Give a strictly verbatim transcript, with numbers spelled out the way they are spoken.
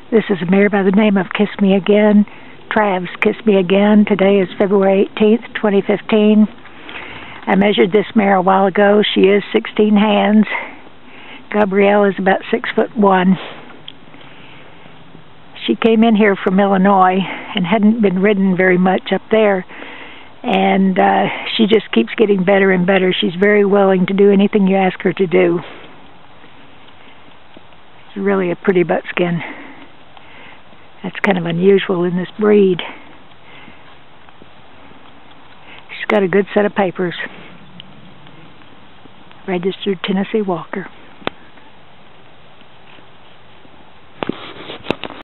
This is a mare by the name of Kiss Me Again, Trav'S Kiss Me Again. Today is February eighteenth, twenty fifteen. I measured this mare a while ago. She is sixteen hands. Gabrielle is about six foot one. She came in here from Illinois and hadn't been ridden very much up there. And uh, she just keeps getting better and better. She's very willing to do anything you ask her to do. It's really a pretty buckskin. That's kind of unusual in this breed. She's got a good set of papers. Registered Tennessee Walker.